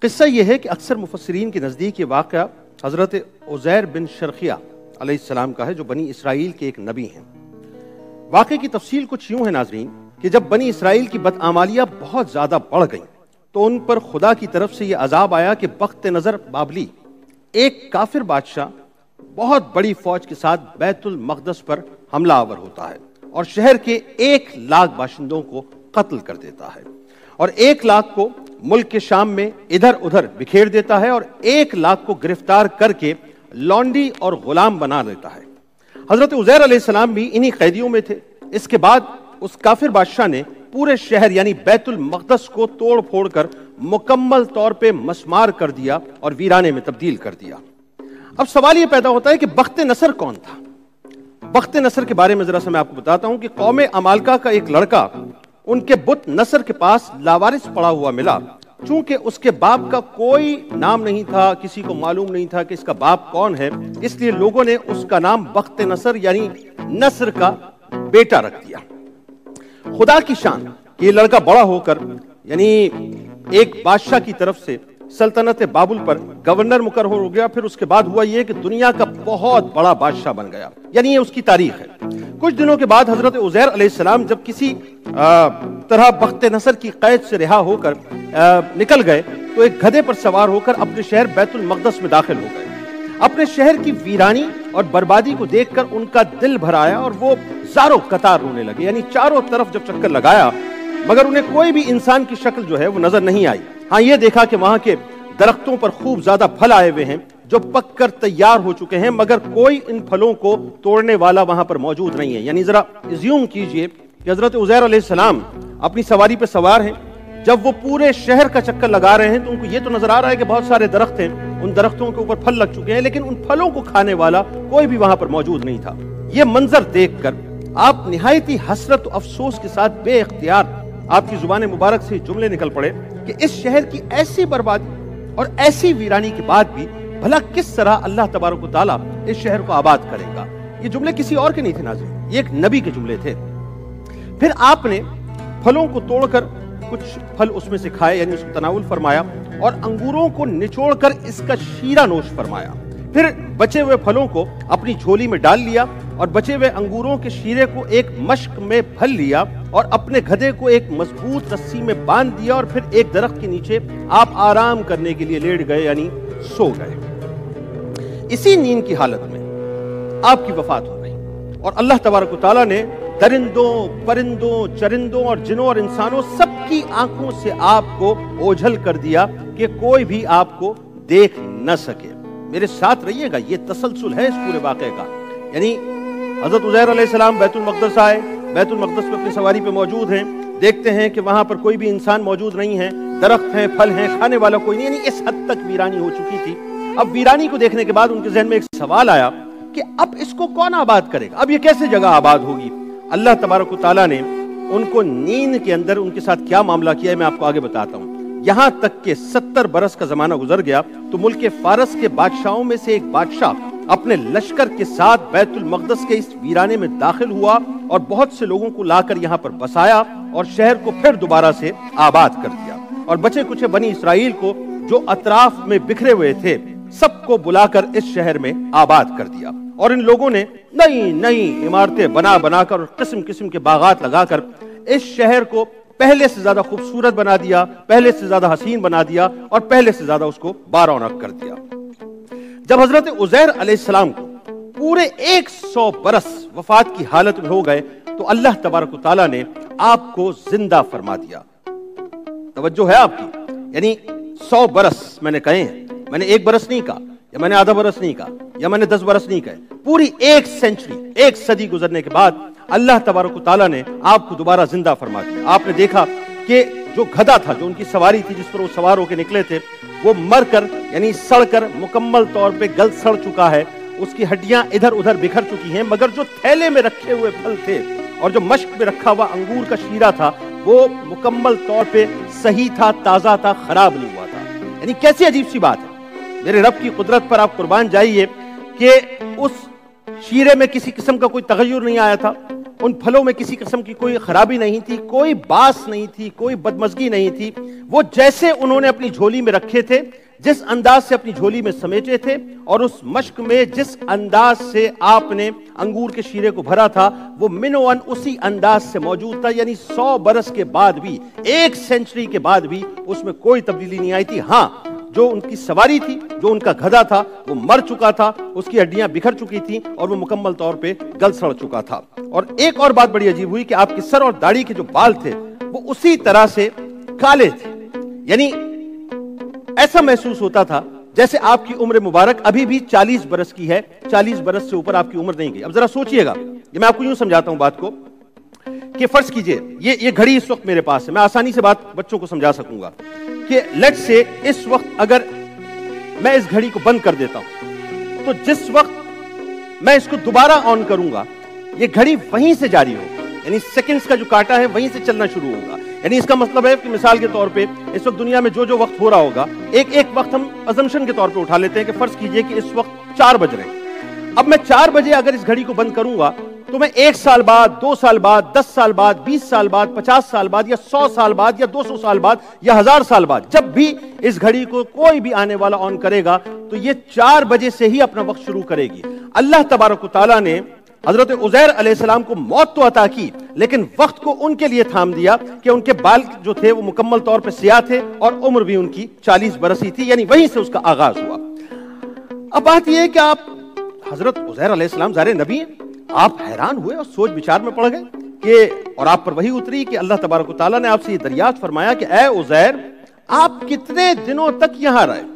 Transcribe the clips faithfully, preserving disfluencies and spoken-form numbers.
قصہ یہ ہے کہ اکثر مفسرین کے نزدیک یہ واقعہ حضرت عزیر بن شرخیہ علیہ السلام کا ہے، جو بنی اسرائیل کے ایک نبی ہیں۔ واقعے کی تفصیل کچھ یوں ہے ناظرین کہ جب بنی اسرائیل کی بدعمالیاں بہت زیادہ بڑھ گئیں تو ان پر خدا کی طرف سے یہ عذاب آیا کہ بخت نظر بابلی ایک کافر بادشاہ بہت بڑی فوج کے ساتھ بیت المقدس پر حملہ آور ہوتا ہے اور شہر کے ایک لاکھ باشندوں کو قتل کر دیتا ہے، اور ایک لاکھ کو ملک کے شام میں ادھر ادھر بکھیر دیتا ہے، اور ایک لاکھ کو گرفتار کر کے لونڈی اور غلام بنا لیتا ہے۔ حضرت عزیر علیہ السلام بھی انہی قیدیوں میں تھے۔ اس کے بعد اس کافر بادشاہ نے پورے شہر یعنی بیت المقدس کو توڑ پھوڑ کر مکمل طور پہ مسمار کر دیا اور ویرانے میں تبدیل کر دیا۔ اب سوال یہ پیدا ہوتا ہے کہ بخت نصر کون تھا؟ بخت نصر کے بارے میں ذرا سا میں آپ کو بتاتا ہوں کہ قوم عمالقہ کا ایک لڑکا ان کے بت نصر کے پاس لاوارث پڑا ہوا ملا۔ چونکہ اس کے باپ کا کوئی نام نہیں تھا، کسی کو معلوم نہیں تھا کہ اس کا باپ کون ہے، اس لیے لوگوں نے اس کا نام بخت نصر یعنی نصر کا بیٹا رکھ دیا۔ خدا کی شان کہ یہ لڑکا بڑا ہو کر یعنی ایک بادشاہ کی طرف سے سلطنت بابل پر گورنر مقرر ہو گیا، پھر اس کے بعد ہوا یہ کہ دنیا کا بہت بڑا بادشاہ بن گیا، یعنی یہ اس کی تاریخ ہے۔ کچھ دنوں کے بعد حضرت عزیر علیہ السلام جب کسی طرح بخت نصر کی قید سے رہا ہو کر نکل گئے تو ایک گدھے پر سوار ہو کر اپنے شہر بیت المقدس میں داخل ہو گئے۔ اپنے شہر کی ویرانی اور بربادی کو دیکھ کر ان کا دل بھر آیا اور وہ زاروں قطار رونے لگے، یعنی چاروں طرف جب چکر لگایا مگر انہیں کوئی بھی انسان کی شکل جو ہے وہ نظر نہیں آئی۔ ہاں یہ دیکھا کہ وہاں کے درختوں پر خوب زیادہ پھل آئے ہوئے ہیں جو پک کر تیار ہو چکے ہیں، مگر کوئی ان پھلوں کو توڑنے والا وہاں پر موجود نہیں ہے۔ یعنی ذرا ازیوم کیجئے کہ حضرت عزیر علیہ السلام اپنی سواری پہ سوار ہیں، جب وہ پورے شہر کا چکر لگا رہے ہیں تو ان کو یہ تو نظر آ رہا ہے کہ بہت سارے درخت ہیں، ان درختوں کے اوپر پھل لگ چکے ہیں، لیکن ان پھلوں کو کھانے والا کوئی بھی وہاں پر موجود نہیں تھا۔ یہ منظر دیکھ کر آپ نہایتی حسرت و افسوس کے ساتھ بے اختیار آپ کی زبان مبارک سے جملے نکل پڑے کہ اس شہر کی ایسی بربادی اور ایسی ویرانی کے بعد بھی بھلا کس طرح اللہ تبارک و تعالیٰ اس شہر کو آباد کرے گا۔ یہ جملے کسی اور کے نہیں تھے ناظرین، یہ ایک نبی کے جملے تھے۔ پھر آپ نے پھلوں کو توڑ کر کچھ پھل اس میں سے کھائے، یعنی اس کو تناول فرمایا، اور انگوروں کو نچوڑ کر اس کا شیرہ نوش فرمایا۔ پھر بچے ہوئے پھلوں کو اپنی جھولی میں ڈال لیا اور بچے ہوئے انگوروں کے شیرے کو ایک مشک میں بھر لیا اور اپنے گدھے کو ایک مضبوط رسی میں باندھ دیا، اور پھر ایک درخت کے نیچے آپ آرام کرنے کے لیے لیٹ گئے، یعنی سو گئے۔ اسی نیند کی حالت میں آپ کی وفات ہو گئی، اور اللہ تبارک و تعالیٰ نے درندوں، پرندوں، چرندوں اور جنوں اور انسانوں سب کی آنکھوں سے آپ کو اوجھل کر دیا کہ کوئی بھی آپ کو دیکھ نہ سکے۔ میرے ساتھ رہیے گا، یہ تسلسل ہے اس پورے واقعے کا۔ یعنی حضرت عزیر علیہ السلام بیت المقدس آئے، بیت المقدس پہ اپنی سواری پہ موجود ہیں، دیکھتے ہیں کہ وہاں پر کوئی بھی انسان موجود نہیں ہے، درخت ہیں، پھل ہیں، کھانے والا کوئی نہیں، یعنی اس حد تک ویرانی ہو چکی تھی۔ اب ویرانی کو دیکھنے کے بعد ان کے ذہن میں ایک سوال آیا کہ اب اس کو کون آباد کرے گا، اب یہ کیسے جگہ آباد ہوگی؟ اللہ تبارک و تعالیٰ نے ان کو نیند کے اندر ان کے ساتھ کیا معاملہ کیا ہے میں آپ کو آگے بتاتا ہوں۔ یہاں تک کہ ستر برس کا زمانہ گزر گیا تو ملک فارس کے بادشاہوں میں سے ایک بادشاہ اپنے لشکر کے ساتھ بیت المقدس کے اس ویرانے میں داخل ہوا اور بہت سے لوگوں کو لا کر یہاں پر بسایا اور شہر کو پھر دوبارہ سے آباد کر دیا، اور بچے کچھ بنی اسرائیل کو جو اطراف میں بکھرے ہوئے تھے سب کو بلا کر اس شہر میں آباد کر دیا، اور ان لوگوں نے نئی نئی عمارتیں بنا بنا کر اور قسم قسم کے باغات لگا کر اس شہر کو پہلے سے زیادہ خوبصورت بنا دیا، پہلے سے زیادہ حسین بنا دیا، اور پہلے سے زیادہ اس کو بارونق کر دیا۔ جب حضرت عزیر علیہ السلام کو پورے ایک سو برس وفات کی حالت میں ہو گئے تو اللہ تبارک و تعالیٰ نے آپ کو زندہ فرما دیا۔ توجہ ہے آپ کی، یعنی سو برس میں نے کہے ہیں، میں نے ایک برس نہیں کہا، یا میں نے آدھا برس نہیں کہا، یا میں نے دس برس نہیں کہے، پوری ایک سینچری، ایک صدی گزرنے کے بعد اللہ تبارک و تعالیٰ نے آپ کو دوبارہ زندہ فرما دیا۔ آپ نے دیکھا کہ جو گدھا تھا، جو ان کی سواری تھی جس پر وہ سوار ہو کے نکلے تھے، وہ مر کر یعنی سڑ کر مکمل طور پہ گل سڑ چکا ہے، اس کی ہڈیاں ادھر ادھر بکھر چکی ہیں، مگر جو تھیلے میں رکھے ہوئے پھل تھے اور جو مشک میں رکھا ہوا انگور کا شیرہ تھا وہ مکمل طور پہ صحیح تھا، تازہ تھا، خراب نہیں ہوا تھا۔ یعنی کیسی عجیب سی بات ہے، میرے رب کی قدرت پر آپ قربان جائیے کہ اس شیرے میں کسی قسم کا کوئی تغیر نہیں آیا تھا، ان پھلوں میں کسی قسم کی کوئی خرابی نہیں تھی، کوئی باس نہیں تھی، کوئی بدمزگی نہیں تھی، وہ جیسے انہوں نے اپنی جھولی میں رکھے تھے، جس انداز سے اپنی جھولی میں سمیٹے تھے، اور اس مشک میں جس انداز سے آپ نے انگور کے شیرے کو بھرا تھا، وہ منوان اسی انداز سے موجود تھا. یعنی سو برس کے بعد بھی، ایک سینچری کے بعد بھی اس میں کوئی تبدیلی نہیں آئی تھی. ہاں، جو ان کی سواری تھی، جو ان کا گدھا تھا، وہ مر چکا تھا، اس کی ہڈیاں بکھر چکی تھیں اور وہ مکمل طور پہ گل سڑ چکا تھا. اور ایک اور بات بڑی عجیب ہوئی کہ آپ کے سر اور داڑھی کے جو بال تھے وہ اسی طرح سے کالے تھے. یعنی ایسا محسوس ہوتا تھا جیسے آپ کی عمر مبارک ابھی بھی چالیس برس کی ہے، چالیس برس سے اوپر آپ کی عمر نہیں گئی. اب ذرا سوچئے گا، یہ میں آپ کو یوں سمجھاتا ہوں بات کو کہ فرض کیجئے یہ یہ گھڑی اس وقت میرے پاس ہے، میں آسانی سے بات بچوں کو سمجھا سکوں گا کہ لیٹ سے اس وقت اگر میں اس گھڑی کو بند کر دیتا ہوں تو جس وقت میں اس کو دوبارہ آن کروں گا یہ گھڑی وہیں سے جاری ہوگا، یعنی سیکنڈز کا جو کاٹا ہے وہیں سے چلنا شروع ہوگا. یعنی اس کا مطلب ہے کہ مثال کے طور پہ اس وقت دنیا میں جو جو وقت ہو رہا ہوگا، ایک ایک وقت ہم ازمپشن کے طور پہ اٹھا لیتے ہیں کہ فرض کیجئے کہ اس وقت چار بج رہے ہیں. اب میں چار بجے اگر اس گھڑی کو بند کروں گا تو میں ایک سال بعد، دو سال بعد، دس سال بعد، بیس سال بعد، پچاس سال بعد، یا سو سال بعد، یا دو سو سال بعد، یا ہزار سال بعد، جب بھی اس گھڑی کو کوئی بھی آنے والا آن کرے گا تو یہ چار بجے سے ہی اپنا وقت شروع کرے گی. اللہ تبارک و تعالیٰ نے حضرت عزیر علیہ السلام کو موت تو عطا کی، لیکن وقت کو ان کے لیے تھام دیا کہ ان کے بال جو تھے وہ مکمل طور پہ سیاہ تھے اور عمر بھی ان کی چالیس برس ہی تھی. یعنی وہیں سے اس کا آغاز ہوا. اب بات یہ ہے کہ آپ حضرت عزیر علیہ السلام ظاہر نبی ہیں، آپ حیران ہوئے اور سوچ بچار میں پڑ گئے کہ اور آپ پر وحی اتری کہ اللہ تبارک و تعالیٰ نے آپ سے یہ دریافت فرمایا کہ اے عزیر، آپ کتنے دنوں تک یہاں رہے؟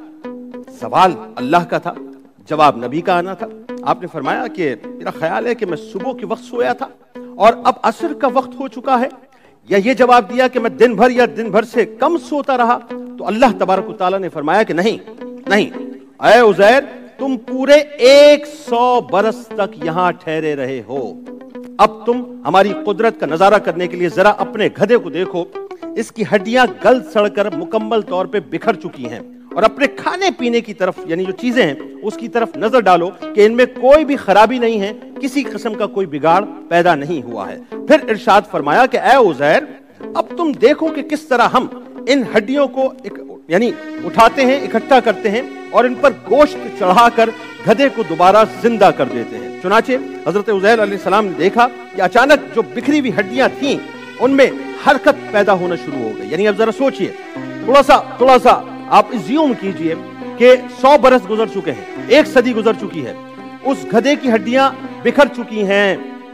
سوال اللہ کا تھا، جواب نبی کا آنا تھا. آپ نے فرمایا کہ میرا خیال ہے کہ میں صبح کے وقت سویا تھا اور اب عصر کا وقت ہو چکا ہے. یا یہ جواب دیا کہ میں دن بھر یا دن بھر سے کم سوتا رہا. تو اللہ تبارک و تعالیٰ نے فرمایا کہ نہیں نہیں اے عزیر، تم پورے ایک سو برس تک یہاں ٹھہرے رہے ہو. اب تم ہماری قدرت کا نظارہ کرنے کے لیے ذرا اپنے گدھے کو دیکھو، اس کی ہڈیاں گل سڑ کر مکمل طور پہ بکھر چکی ہیں، اور اپنے کھانے پینے کی طرف یعنی جو چیزیں ہیں اس کی طرف نظر ڈالو کہ ان میں کوئی بھی خرابی نہیں ہے، کسی قسم کا کوئی بگاڑ پیدا نہیں ہوا ہے. پھر ارشاد فرمایا کہ اے عزیر، اب تم دیکھو کہ کس طرح ہم ان ہڈیوں کو ایک یعنی اٹھاتے ہیں، اکٹھا کرتے ہیں اور ان پر گوشت چڑھا کر گدھے کو دوبارہ زندہ کر دیتے ہیں. چنانچہ حضرت عزیر علیہ السلام نے دیکھا کہ اچانک جو بکھری ہوئی ہڈیاں تھیں ان میں حرکت پیدا ہونا شروع ہو گئی. یعنی اب ذرا سوچئے، تھوڑا سا تھوڑا سا آپ ازیوم کیجئے کہ سو برس گزر چکے ہیں، ایک صدی گزر چکی ہے، اس گدھے کی ہڈیاں بکھر چکی ہیں،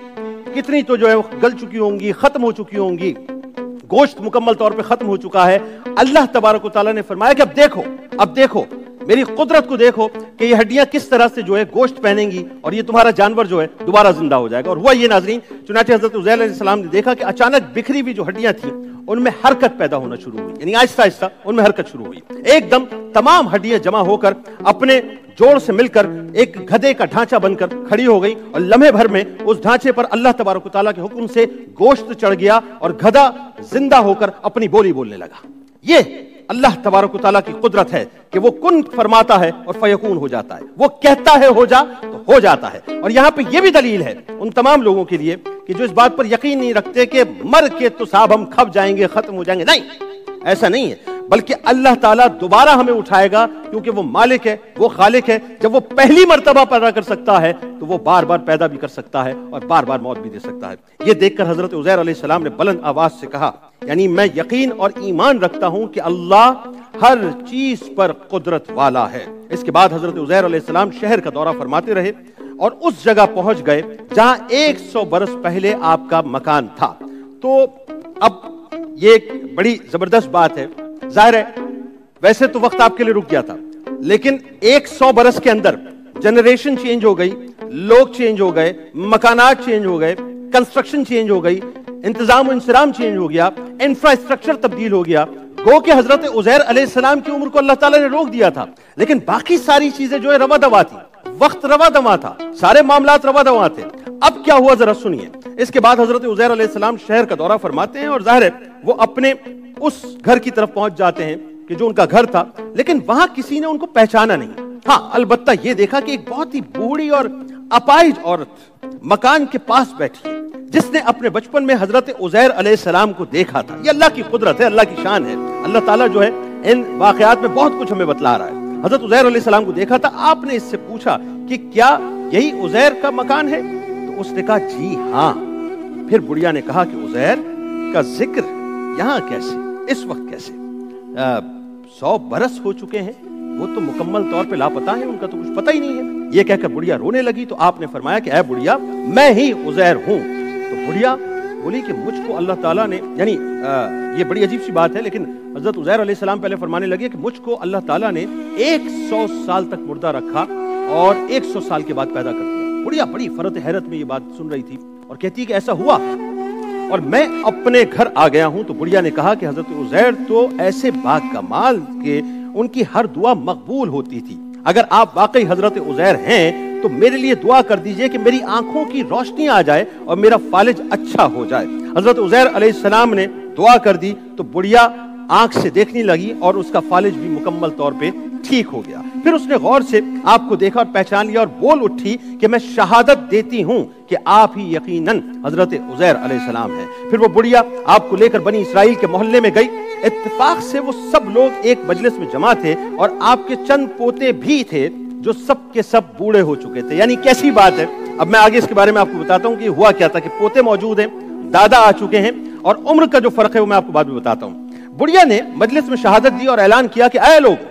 کتنی تو جو ہے گل چکی ہوں گی، ختم ہو چکی ہوں گی، گوشت مکمل طور پہ ختم ہو چکا ہے. اللہ تبارک و تعالیٰ نے فرمایا کہ اب دیکھو اب دیکھو میری قدرت کو دیکھو کہ یہ ہڈیاں کس طرح سے جو ہے گوشت پہنیں گی اور یہ تمہارا جانور جو ہے دوبارہ زندہ ہو جائے گا. اور ہوا یہ ناظرین، چنانچہ حضرت عزیر علیہ السلام نے دیکھا کہ اچانک بکھری ہوئی جو ہڈیاں تھیں ان میں حرکت پیدا ہونا شروع ہوئی، یعنی آہستہ آہستہ ان میں حرکت شروع ہوئی. ایک دم تمام ہڈیاں جمع ہو کر اپنے جوڑ سے مل کر ایک گدھے کا ڈھانچہ بن کر کھڑی ہو گئی، اور لمحے بھر میں اس ڈھانچے پر اللہ تبارک و تعالیٰ کے حکم سے گوشت چڑھ گیا اور گدھا زندہ ہو کر اپنی بولی بولنے لگا. یہ اللہ تبارک و تعالیٰ کی قدرت ہے کہ وہ کن فرماتا ہے اور فیکون ہو جاتا ہے، وہ کہتا ہے ہو جا تو ہو جاتا ہے. اور یہاں پہ یہ بھی دلیل ہے ان تمام لوگوں کے لیے کہ جو اس بات پر یقین نہیں رکھتے کہ مر کے تو صاحب ہم کھپ جائیں گے، ختم ہو جائیں گے. نہیں، ایسا نہیں ہے، بلکہ اللہ تعالیٰ دوبارہ ہمیں اٹھائے گا، کیونکہ وہ مالک ہے، وہ خالق ہے. جب وہ پہلی مرتبہ پیدا کر سکتا ہے تو وہ بار بار پیدا بھی کر سکتا ہے اور بار بار موت بھی دے سکتا ہے. یہ دیکھ کر حضرت عزیر علیہ السلام نے بلند آواز سے کہا، یعنی میں یقین اور ایمان رکھتا ہوں کہ اللہ ہر چیز پر قدرت والا ہے. اس کے بعد حضرت عزیر علیہ السلام شہر کا دورہ فرماتے رہے اور اس جگہ پہنچ گئے جہاں ایک سو برس پہلے آپ کا مکان تھا. تو اب یہ ایک بڑی زبردست بات ہے. ظاہر ہے ویسے تو وقت آپ کے لیے رک گیا تھا، لیکن ایک سو برس کے اندر جنریشن چینج ہو گئی، لوگ چینج ہو گئے، مکانات چینج ہو گئے، کنسٹرکشن چینج ہو گئی، انتظام و انصرام چینج ہو گیا، انفراسٹرکچر تبدیل ہو گیا. گو کہ حضرت عزیر علیہ السلام کی عمر کو اللہ تعالیٰ نے روک دیا تھا، لیکن باقی ساری چیزیں جو ہے روا دوا تھی، وقت روا دوا تھا، سارے معاملات روا دوا تھے. اب کیا ہوا ذرا سنیے. اس کے بعد حضرت عزیر علیہ السلام شہر کا دورہ فرماتے ہیں اور ظاہر ہے وہ اپنے اس گھر کی طرف پہنچ جاتے ہیں کہ جو ان کا گھر تھا، لیکن وہاں کسی نے ان کو پہچانا نہیں. ہاں البتہ یہ دیکھا کہ ایک بہت ہی بوڑھی اور اپائج عورت مکان کے پاس بیٹھی ہے. جس نے اپنے بچپن میں حضرت عزیر علیہ السلام کو دیکھا تھا. یہ اللہ کی قدرت ہے, اللہ کی شان ہے. اللہ تعالیٰ جو ہے ان واقعات میں بہت کچھ ہمیں بتلا رہا ہے. حضرت عزیر علیہ السلام کو دیکھا تھا. آپ نے اس سے پوچھا کہ کیا یہی عزیر کا مکان ہے؟ تو اس نے کہا جی ہاں. پھر بڑھیا نے کہا کہ عزیر کا ذکر یہاں کیسے, اس وقت کیسے؟ سو برس ہو چکے ہیں, وہ تو مکمل طور پہ لاپتہ ہیں, ان کا تو کچھ پتہ ہی نہیں ہے. یہ کہہ کر بڑھیا رونے لگی. تو آپ نے فرمایا کہ اے بڑھیا, میں ہی عزیر ہوں. تو بڑھیا بولی کہ مجھ کو اللہ تعالیٰ نے, یعنی یہ بڑی عجیب سی بات ہے, لیکن حضرت عزیر علیہ السلام پہلے فرمانے لگے کہ مجھ کو اللہ تعالیٰ نے ایک سو سال تک مردہ رکھا اور ایک سو سال کے بعد پیدا کر دیا. بڑھیا بڑی فرت حیرت میں یہ بات سن رہی تھی اور کہتی کہ ایسا ہوا اور میں اپنے گھر آ گیا ہوں. تو بڑھیا نے کہا کہ حضرت عزیر تو ایسے با کمال کہ ان کی ہر دعا مقبول ہوتی تھی. اگر آپ واقعی حضرت عزیر ہیں تو میرے لیے دعا کر دیجئے کہ میری آنکھوں کی روشنی آ جائے اور میرا فالج اچھا ہو جائے. حضرت عزیر علیہ السلام نے دعا کر دی تو بڑھیا آنکھ سے دیکھنے لگی اور اس کا فالج بھی مکمل طور پہ ٹھیک ہو گیا. پھر اس نے غور سے آپ کو دیکھا اور پہچان لیا اور بول اٹھی کہ میں شہادت دیتی ہوں کہ آپ ہی یقیناً حضرت عزیر علیہ السلام ہیں. پھر وہ بڑھیا آپ کو لے کر بنی اسرائیل کے محلے میں گئی. اتفاق سے وہ سب لوگ ایک مجلس میں جمع تھے اور آپ کے چند پوتے بھی تھے جو سب کے سب بوڑھے ہو چکے تھے. یعنی کیسی بات ہے. اب میں آگے اس کے بارے میں آپ کو بتاتا ہوں کہ ہوا کیا تھا, کہ پوتے موجود ہیں, دادا آ چکے ہیں, اور عمر کا جو فرق ہے وہ میں آپ کو بعد میں بتاتا ہوں. بڑھیا نے مجلس میں شہادت دی اور اعلان کیا کہ اے لوگ,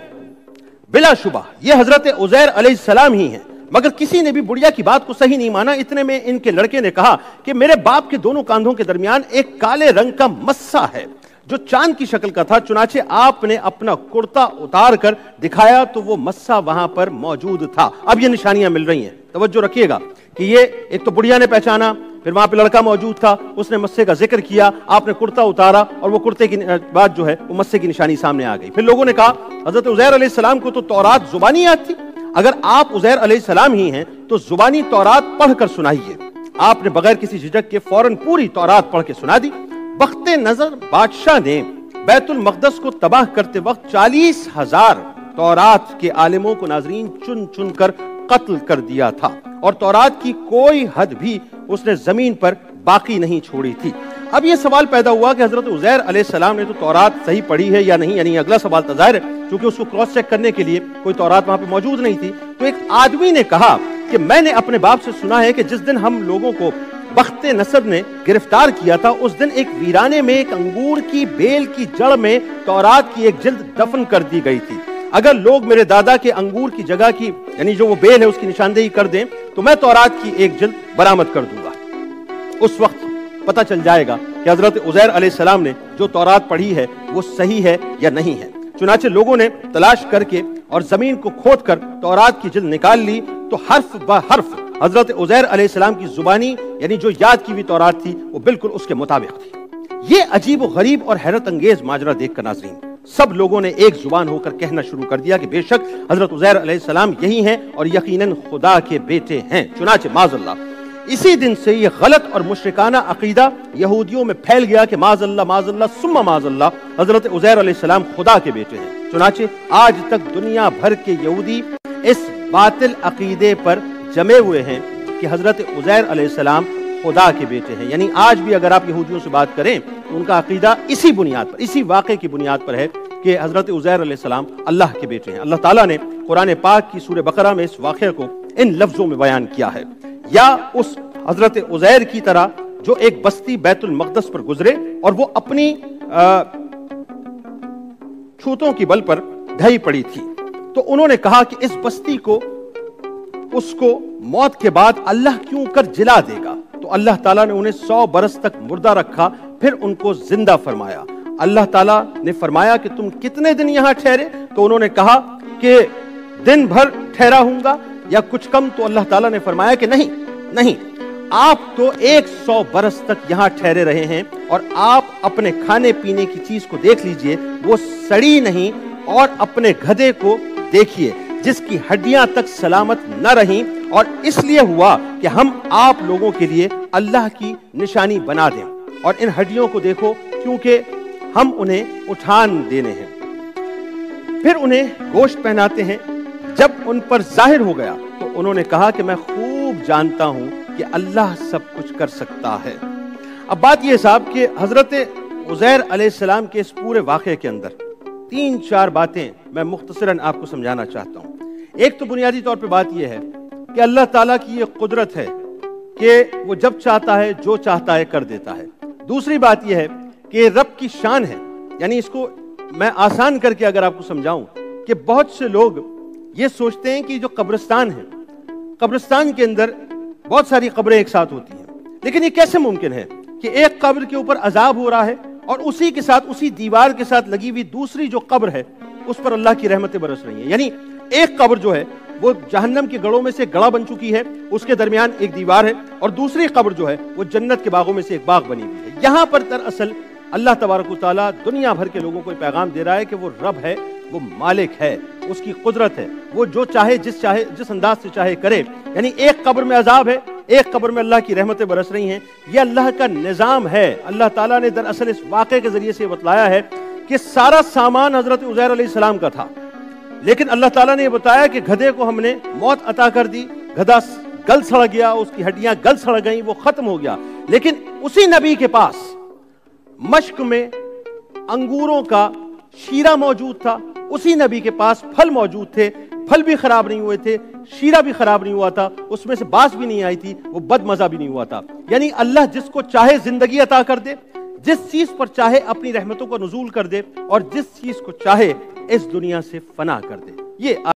بلا شبہ یہ حضرت عزیر علیہ السلام ہی ہیں. مگر کسی نے بھی بڑھیا کی بات کو صحیح نہیں مانا. اتنے میں ان کے لڑکے نے کہا کہ میرے باپ کے دونوں کاندھوں کے درمیان ایک کالے رنگ کا مسا ہے جو چاند کی شکل کا تھا. چنانچہ آپ نے اپنا کرتا اتار کر دکھایا تو وہ مسا وہاں پر موجود تھا. اب یہ نشانیاں مل رہی ہیں, توجہ رکھیے گا کہ یہ ایک تو بڑھیا نے پہچانا, پھر وہاں پہ لڑکا موجود تھا, اس نے مسے کا ذکر کیا, آپ نے کرتا اتارا اور وہ کرتے کی بات جو ہے وہ مسے کی نشانی سامنے آ گئی. پھر لوگوں نے کہا حضرت عزیر علیہ السلام کو تو تورات زبانی یاد تھی, اگر آپ عزیر علیہ السلام ہی ہیں تو زبانی تورات پڑھ کر سنائیے. آپ نے بغیر کسی جھجک کے فوراً پوری تورات پڑھ کے سنا دی. وقت نظر بادشاہ نے بیت المقدس کو تباہ کرتے وقت چالیس ہزار تورات کے عالموں کو ناظرین چن چن کر قتل کر دیا تھا, اور تورات کی کوئی حد بھی اس نے زمین پر باقی نہیں چھوڑی تھی. اب یہ سوال پیدا ہوا کہ حضرت عزیر علیہ السلام نے تو تورات صحیح پڑھی ہے یا نہیں. یعنی اگلا سوال ظاہر ہے, چونکہ اس کو کراس چیک کرنے کے لیے کوئی تورات وہاں پہ موجود نہیں تھی. تو ایک آدمی نے کہا کہ میں نے اپنے باپ سے سنا ہے کہ جس دن ہم لوگوں کو بخت نصر نے گرفتار کیا تھا اس دن ایک ویرانے میں ایک انگور کی بیل کی جڑ میں تورات کی ایک جلد دفن کر دی گئی تھی. اگر لوگ میرے دادا کے انگور کی جگہ کی, یعنی جو وہ بیل ہے, اس کی نشاندہی کر دیں تو میں تورات کی ایک جلد برآمد کر دوں گا. اس وقت پتہ چل جائے گا کہ حضرت عزیر علیہ السلام نے جو تورات پڑھی ہے وہ صحیح ہے یا نہیں ہے. چنانچہ لوگوں نے تلاش کر کے اور زمین کو کھود کر تورات کی جلد نکال لی تو حرف بہ حرف حضرت عزیر علیہ السلام کی زبانی, یعنی جو یاد کی ہوئی تورات تھی, وہ بالکل اس کے مطابق تھی. یہ عجیب و غریب اور حیرت انگیز ماجرا دیکھ کر ناظرین سب لوگوں نے ایک زبان ہو کر کہنا شروع کر دیا کہ بے شک حضرت عزیر علیہ السلام یہی ہیں اور یقیناً خدا کے بیٹے ہیں. چنانچہ معاذ اللہ اسی دن سے یہ غلط اور مشرکانہ عقیدہ یہودیوں میں پھیل گیا کہ معاذ اللہ معاذ اللہ ثم معاذ اللہ حضرت عزیر علیہ السلام خدا کے بیٹے ہیں. چنانچہ آج تک دنیا بھر کے یہودی اس باطل عقیدے پر جمے ہوئے ہیں کہ حضرت عزیر علیہ السلام خدا کے بیٹے ہیں. یعنی آج بھی اگر آپ یہودیوں سے بات کریں تو ان کا عقیدہ اسی بنیاد پر, اسی واقعے کی بنیاد پر ہے کہ حضرت عزیر علیہ السلام اللہ کے بیٹے ہیں. اللہ تعالیٰ نے قرآن پاک کی سورہ بقرہ میں اس واقعے کو ان لفظوں میں بیان کیا ہے, یا اس حضرت عزیر کی طرح جو ایک بستی بیت المقدس پر گزرے اور وہ اپنی چھوتوں کی بل پر ڈھائی پڑی تھی, تو انہوں نے کہا کہ اس بستی کو اس کو موت کے بعد اللہ کیوں کر جلا دے گا. تو اللہ تعالیٰ نے انہیں سو برس تک مردہ رکھا, پھر ان کو زندہ فرمایا. اللہ تعالیٰ نے فرمایا کہ تم کتنے دن یہاں ٹھہرے, تو انہوں نے کہا کہ دن بھر ٹھہرا ہوں گا یا کچھ کم. تو اللہ تعالیٰ نے فرمایا کہ نہیں نہیں, آپ تو ایک سو برس تک یہاں ٹھہرے رہے ہیں, اور آپ اپنے کھانے پینے کی چیز کو دیکھ لیجئے, وہ سڑی نہیں, اور اپنے گدھے کو دیکھیے جس کی ہڈیاں تک سلامت نہ رہیں, اور اس لیے ہوا کہ ہم آپ لوگوں کے لیے اللہ کی نشانی بنا دیں, اور ان ہڈیوں کو دیکھو کیونکہ ہم انہیں اٹھان دینے ہیں. پھر انہیں گوشت پہناتے ہیں. جب ان پر ظاہر ہو گیا تو انہوں نے کہا کہ میں خوب جانتا ہوں کہ اللہ سب کچھ کر سکتا ہے. اب بات یہ صاحب کہ حضرت عزیر علیہ السلام کے اس پورے واقعے کے اندر تین چار باتیں میں مختصراً آپ کو سمجھانا چاہتا ہوں۔ ایک تو بنیادی طور پہ بات یہ ہے کہ اللہ تعالیٰ کی یہ قدرت ہے کہ وہ جب چاہتا ہے جو چاہتا ہے کر دیتا ہے۔ دوسری بات یہ ہے کہ رب کی شان ہے، یعنی اس کو میں آسان کر کے اگر آپ کو سمجھاؤں کہ بہت سے لوگ یہ سوچتے ہیں کہ جو قبرستان ہے، قبرستان کے اندر بہت ساری قبریں ایک ساتھ ہوتی ہیں، لیکن یہ کیسے ممکن ہے کہ ایک قبر کے اوپر عذاب ہو رہا ہے اور اسی کے ساتھ اسی دیوار کے ساتھ لگی ہوئی دوسری جو قبر ہے اس پر اللہ کی رحمتیں برس رہی ہیں؟ یعنی ایک قبر جو ہے وہ جہنم کے گڑھوں میں سے گڑھا بن چکی ہے، اس کے درمیان ایک دیوار ہے، اور دوسری قبر جو ہے وہ جنت کے باغوں میں سے ایک باغ بنی ہوئی ہے۔ یہاں پر دراصل اللہ تبارک و تعالیٰ دنیا بھر کے لوگوں کو پیغام دے رہا ہے کہ وہ رب ہے، وہ مالک ہے، اس کی قدرت ہے، وہ جو چاہے جس چاہے جس انداز سے چاہے کرے۔ یعنی ایک قبر میں عذاب ہے، ایک قبر میں اللہ کی رحمتیں برس رہی ہیں، یہ اللہ کا نظام ہے۔ اللہ تعالیٰ نے دراصل اس واقعے کے ذریعے سے بتلایا ہے کہ سارا سامان حضرت عزیر علیہ السلام کا تھا، لیکن اللہ تعالیٰ نے یہ بتایا کہ گدھے کو ہم نے موت عطا کر دی، گدھا گل سڑ گیا، اس کی ہڈیاں گل سڑ گئیں، وہ ختم ہو گیا، لیکن اسی نبی کے پاس مشک میں انگوروں کا شیرہ موجود تھا، اسی نبی کے پاس پھل موجود تھے، پھل بھی خراب نہیں ہوئے تھے، شیرہ بھی خراب نہیں ہوا تھا، اس میں سے باس بھی نہیں آئی تھی، وہ بد مزہ بھی نہیں ہوا تھا۔ یعنی اللہ جس کو چاہے زندگی عطا کر دے، جس چیز پر چاہے اپنی رحمتوں کو نزول کر دے، اور جس چیز کو چاہے اس دنیا سے فنا کر دے۔ یہ